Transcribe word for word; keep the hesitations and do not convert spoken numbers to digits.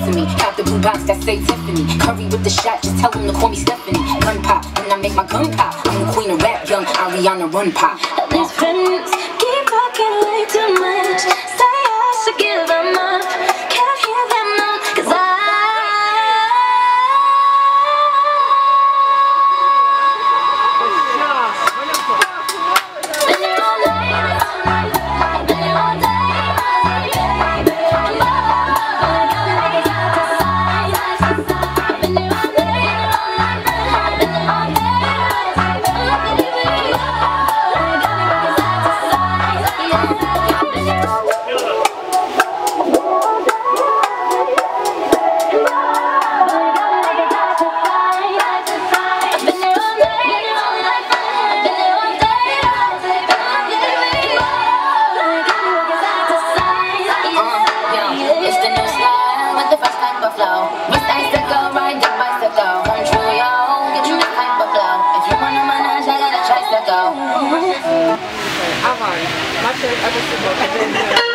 kissing me. Got the blue box that say Tiffany. Curry with the shot, just tell them to call me Stephanie. Gun pop, when I make my gun pop. I'm the queen of rap, young Ariana Run Pop. These friends keep talking way too much. Say I should give them up. Can't hear them now, cause I אבל מה שאבא שלו